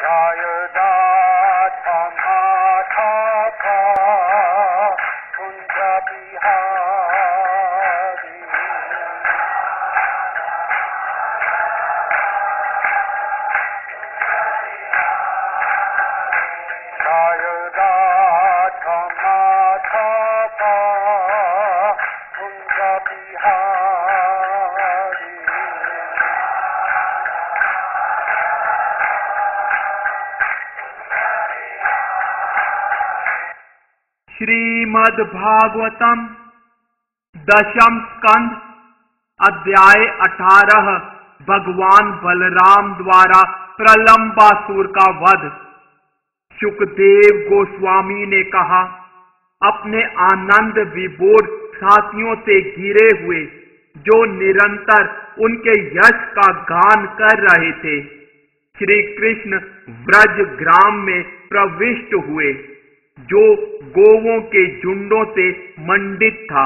श्रीमद् भागवतम दशम स्कंद अध्याय 18 भगवान बलराम द्वारा प्रलंबासुर का वध। सुखदेव गोस्वामी ने कहा, अपने आनंद विभोर साथियों से घिरे हुए जो निरंतर उनके यश का गान कर रहे थे, श्री कृष्ण ब्रज ग्राम में प्रविष्ट हुए, जो गोवों के झुंडों से मंडित था।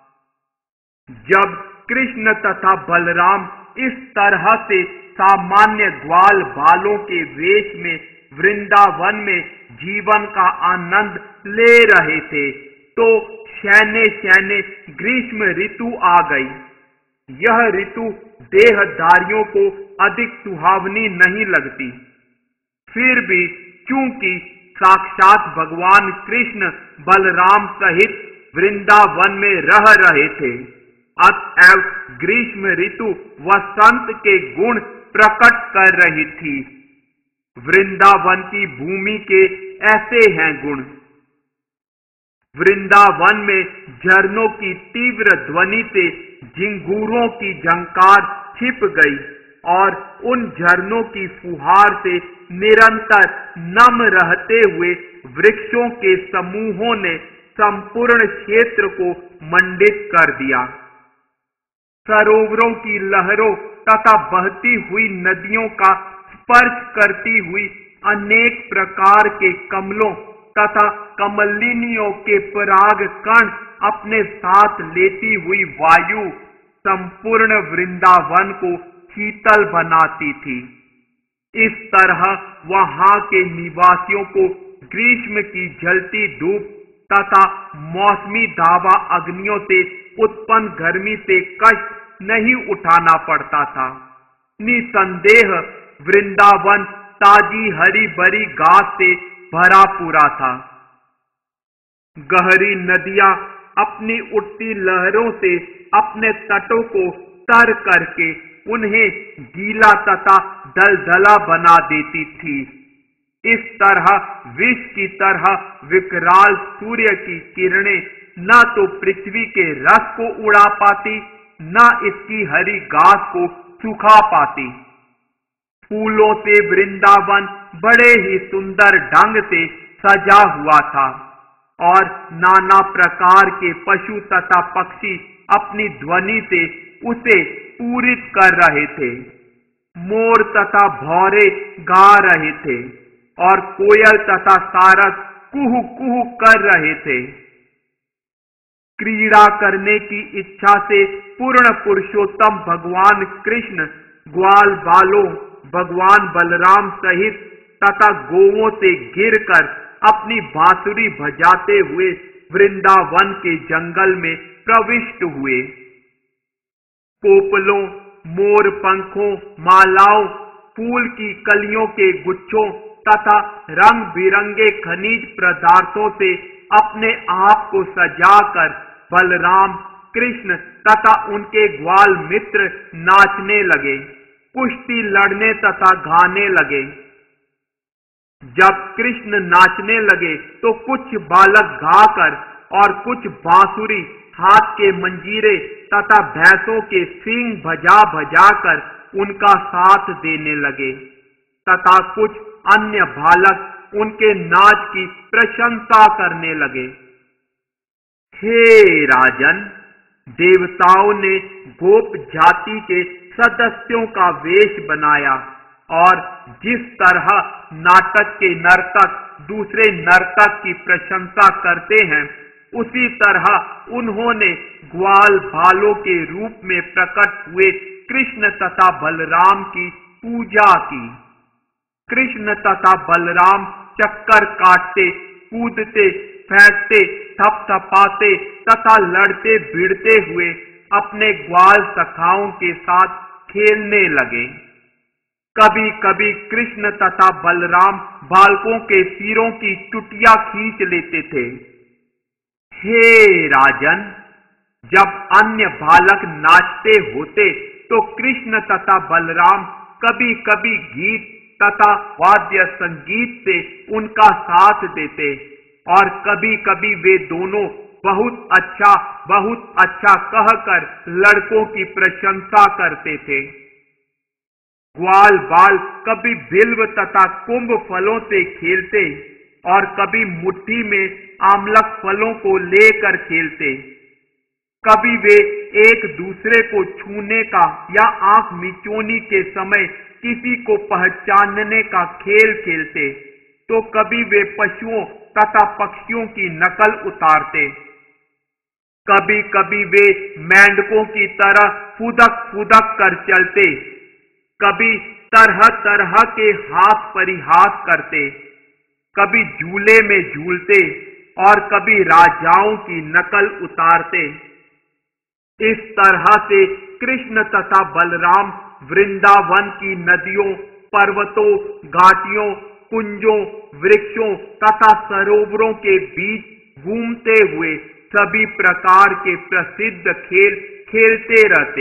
जब कृष्ण तथा बलराम इस तरह से सामान्य ग्वाल बालों के वेश में वृंदावन में जीवन का आनंद ले रहे थे, तो शैने शैने ग्रीष्म ऋतु आ गई। यह ऋतु देहधारियों को अधिक सुहावनी नहीं लगती, फिर भी चूंकि साक्षात भगवान कृष्ण बलराम सहित वृंदावन में रह रहे थे, अतएव ग्रीष्म ऋतु वसंत के गुण प्रकट कर रही थी। वृंदावन की भूमि के ऐसे हैं गुण। वृंदावन में झरनों की तीव्र ध्वनि से झिंगूरों की झंकार छिप गई और उन झरनों की फुहार से निरंतर नम रहते हुए वृक्षों के समूहों ने संपूर्ण क्षेत्र को मंडित कर दिया। सरोवरों की लहरों तथा बहती हुई नदियों का स्पर्श करती हुई अनेक प्रकार के कमलों तथा कमलिनियों के पराग कण अपने साथ लेती हुई वायु संपूर्ण वृंदावन को शीतल बनाती थी। इस तरह वहां के निवासियों को ग्रीष्म की जलती धूप तथा मौसमी दावा अग्नियों से उत्पन्न गर्मी से कष्ट नहीं उठाना पड़ता था। निसंदेह वृंदावन ताजी हरी भरी घास से भरा पूरा था। गहरी नदियां अपनी उठती लहरों से अपने तटों को तर करके उन्हें गीला तथा दलदला बना देती थी। इस तरह विष की तरह विकराल सूर्य की किरणें न तो पृथ्वी के रस को उड़ा पाती, न इसकी हरी घास को सुखा पाती। फूलों से वृंदावन बड़े ही सुंदर ढंग से सजा हुआ था और नाना प्रकार के पशु तथा पक्षी अपनी ध्वनि से उसे पूरित कर रहे थे। मोर तथा भौरे गा रहे थे और कोयल तथा सारस कुहू कुहू कर रहे थे। क्रीड़ा करने की इच्छा से पूर्ण पुरुषोत्तम भगवान कृष्ण ग्वाल बालों भगवान बलराम सहित तथा गोवों से घिरकर अपनी बांसुरी बजाते हुए वृंदावन के जंगल में प्रविष्ट हुए। पोपलों, मोर पंखों, मालाओं, फूल की कलियों के गुच्छों तथा रंग बिरंगे खनिज पदार्थों से अपने आप को सजाकर बलराम, कृष्ण तथा उनके ग्वाल मित्र नाचने लगे, कुश्ती लड़ने तथा गाने लगे। जब कृष्ण नाचने लगे तो कुछ बालक गाकर और कुछ बांसुरी, हाथ के मंजीरे तथा भैंसों के सींग बजा बजा कर उनका साथ देने लगे तथा कुछ अन्य बालक उनके नाच की प्रशंसा करने लगे। हे राजन, देवताओं ने गोप जाति के सदस्यों का वेश बनाया और जिस तरह नाटक के नर्तक दूसरे नर्तक की प्रशंसा करते हैं, उसी तरह उन्होंने ग्वाल बालों के रूप में प्रकट हुए कृष्ण तथा बलराम की पूजा की। कृष्ण तथा बलराम चक्कर काटते, कूदते, फेंकते, थपथपाते तथा लड़ते भिड़ते हुए अपने ग्वाल सखाओं के साथ खेलने लगे। कभी कभी कृष्ण तथा बलराम बालकों के सिरों की चुटिया खींच लेते थे। हे राजन, जब अन्य बालक नाचते होते तो कृष्ण तथा बलराम कभी कभी गीत तथा वाद्य संगीत से उनका साथ देते और कभी कभी वे दोनों बहुत अच्छा कहकर लड़कों की प्रशंसा करते थे। ग्वाल बाल कभी बिल्व तथा कुंभ फलों से खेलते और कभी मुट्ठी में आमलक फलों को लेकर खेलते। कभी वे एक दूसरे को छूने का या आंख मिचोनी के समय किसी को पहचानने का खेल खेलते, तो कभी वे पशुओं तथा पक्षियों की नकल उतारते। कभी कभी वे मेंढकों की तरह फुदक फुदक कर चलते, कभी तरह तरह के हाथ परिहास करते, कभी झूले में झूलते और कभी राजाओं की नकल उतारते। इस तरह से कृष्ण तथा बलराम वृंदावन की नदियों, पर्वतों, घाटियों, कुंजों, वृक्षों तथा सरोवरों के बीच घूमते हुए सभी प्रकार के प्रसिद्ध खेल खेलते रहते।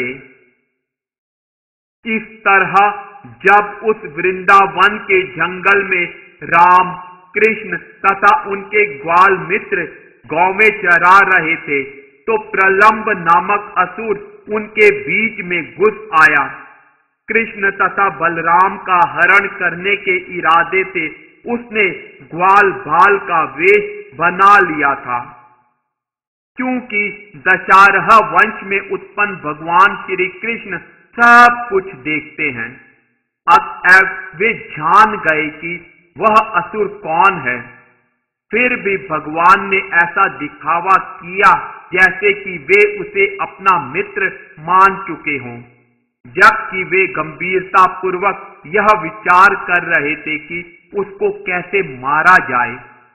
इस तरह जब उस वृंदावन के जंगल में राम, कृष्ण तथा उनके ग्वाल मित्र गौवें चरा रहे थे, तो प्रलंब नामक असुर उनके बीच में घुस आया। कृष्ण तथा बलराम का हरण करने के इरादे से उसने ग्वाल बाल का वेश बना लिया था। क्योंकि दशरथ वंश में उत्पन्न भगवान श्री कृष्ण सब कुछ देखते हैं, अतएव वे जान गए कि वह असुर कौन है। फिर भी भगवान ने ऐसा दिखावा किया जैसे कि वे उसे अपना मित्र मान चुके हों, जबकि वे गंभीरता पूर्वक यह विचार कर रहे थे कि उसको कैसे मारा जाए।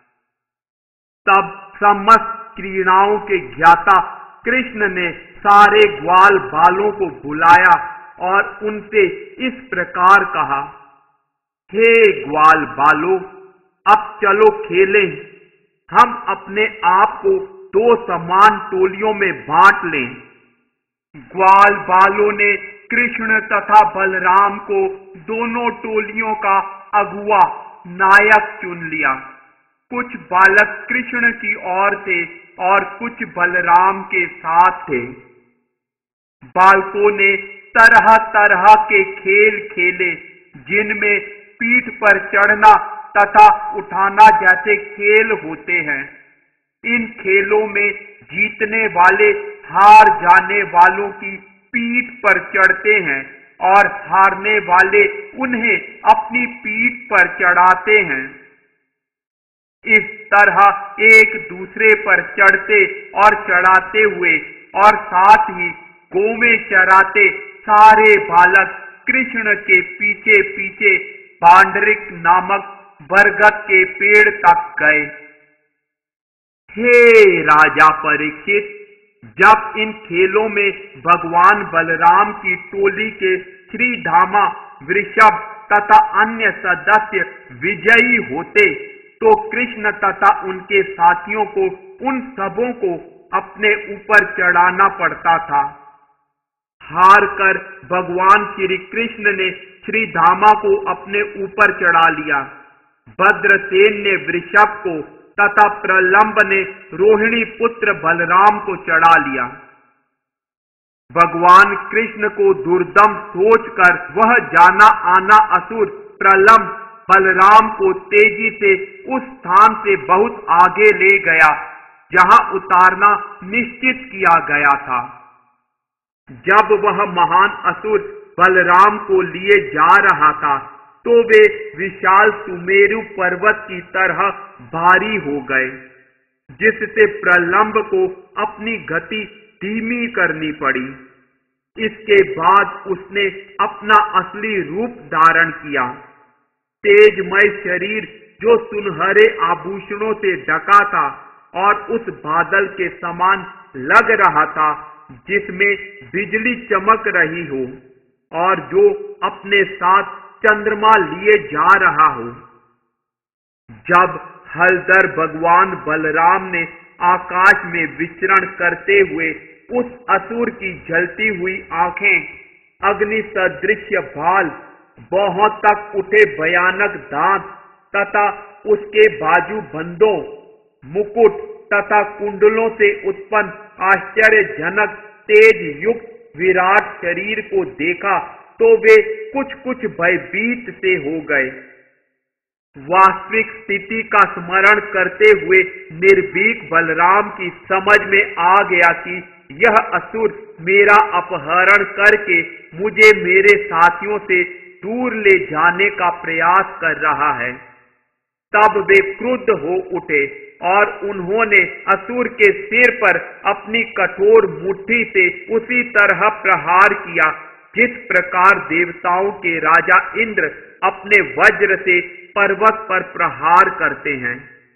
तब समस्त क्रीड़ाओं के ज्ञाता कृष्ण ने सारे ग्वाल बालों को बुलाया और उनसे इस प्रकार कहा, हे ग्वाल बालों, अब चलो खेलें। हम अपने आप को दो समान टोलियों में बांट लें। ग्वाल बालों ने कृष्ण तथा बलराम को दोनों टोलियों का अगुआ नायक चुन लिया। कुछ बालक कृष्ण की ओर थे और कुछ बलराम के साथ थे। बालकों ने तरह तरह के खेल खेले, जिनमें पीठ पर चढ़ना तथा उठाना जैसे खेल होते हैं। इन खेलों में जीतने वाले हार जाने वालों की पीठ पर चढ़ते हैं और हारने वाले उन्हें अपनी पीठ पर चढ़ाते हैं। इस तरह एक दूसरे पर चढ़ते और चढ़ाते हुए और साथ ही गौवें चराते सारे बालक कृष्ण के पीछे पीछे पांडरिक नामक बरगद के पेड़ तक गए। हे राजा परीक्षित, जब इन खेलों में भगवान बलराम की टोली के श्रीधामा, वृषभ तथा अन्य सदस्य विजयी होते, तो कृष्ण तथा उनके साथियों को उन सबों को अपने ऊपर चढ़ाना पड़ता था। हार कर भगवान श्री कृष्ण ने श्रीधामा को अपने ऊपर चढ़ा लिया। भद्रसेन ने वृषभ को तथा प्रलंब ने रोहिणी पुत्र बलराम को चढ़ा लिया। भगवान कृष्ण को दुर्दम सोचकर वह जाना आना असुर प्रलंब बलराम को तेजी से उस स्थान से बहुत आगे ले गया जहां उतारना निश्चित किया गया था। जब वह महान असुर बलराम को लिए जा रहा था, तो वे विशाल सुमेरु पर्वत की तरह भारी हो गए, जिससे प्रलंब को अपनी गति धीमी करनी पड़ी। इसके बाद उसने अपना असली रूप धारण किया। तेजमय शरीर जो सुनहरे आभूषणों से ढका था और उस बादल के समान लग रहा था जिसमें बिजली चमक रही हो और जो अपने साथ चंद्रमा लिए जा रहा हो। जब हलधर भगवान बलराम ने आकाश में विचरण करते हुए उस असुर की जलती हुई आंखें, अग्नि सदृश भाल, बहुत तक उठे भयानक दांत तथा उसके बाजू बंदों, मुकुट तथा कुंडलों से उत्पन्न आश्चर्यजनक तेज युक्त विराट शरीर को देखा तो वे कुछ भयभीत से हो गए। वास्तविक स्थिति का स्मरण करते हुए निर्भीक बलराम की समझ में आ गया कि यह असुर मेरा अपहरण करके मुझे मेरे साथियों से दूर ले जाने का प्रयास कर रहा है। तब वे क्रुद्ध हो उठे और उन्होंने असुर के सिर पर अपनी कठोर मुट्ठी से उसी तरह प्रहार किया जिस प्रकार देवताओं के राजा इंद्र अपने वज्र से पर्वत पर प्रहार करते हैं।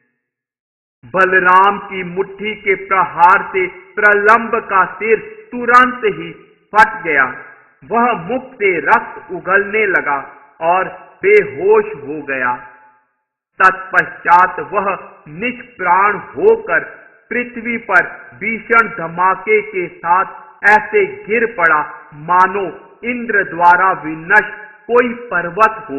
बलराम की मुट्ठी के प्रहार से प्रलंब का सिर तुरंत ही फट गया। वह मुख से रक्त उगलने लगा और बेहोश हो गया। तत्पश्चात वह निष्प्राण होकर पृथ्वी पर भीषण धमाके के साथ ऐसे गिर पड़ा मानो इंद्र द्वारा विनष्ट कोई पर्वत हो।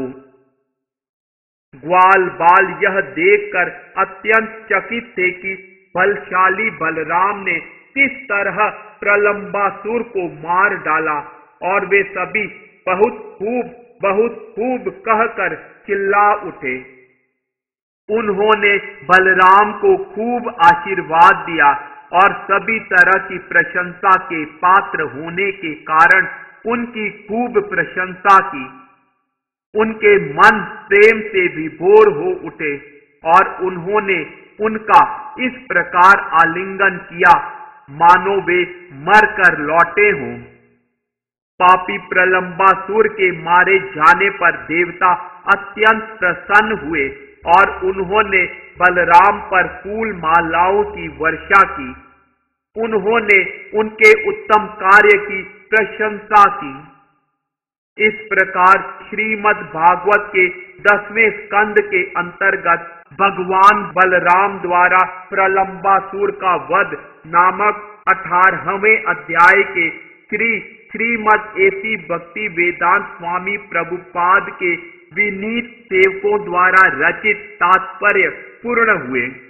ग्वाल बाल यह देखकर अत्यंत चकित थे कि बलशाली बलराम ने किस तरह प्रलंबासुर को मार डाला और वे सभी बहुत खूब कहकर चिल्ला उठे। उन्होंने बलराम को खूब आशीर्वाद दिया और सभी तरह की प्रशंसा के पात्र होने के कारण उनकी खूब प्रशंसा की। उनके मन प्रेम से विभोर हो उठे और उन्होंने उनका इस प्रकार आलिंगन किया मानो वे मरकर लौटे हों। पापी प्रलंबासुर के मारे जाने पर देवता अत्यंत प्रसन्न हुए और उन्होंने बलराम पर फूल मालाओं की वर्षा की। उन्होंने उनके उत्तम कार्य की प्रशंसा की। इस प्रकार श्रीमद् भागवत के 10वें स्कंद के अंतर्गत भगवान बलराम द्वारा प्रलंबासुर का वध नामक 18वें अध्याय के श्रीमद् एसी भक्ति वेदांत स्वामी प्रभुपाद के विनीत सेवकों द्वारा रचित तात्पर्य पूर्ण हुए।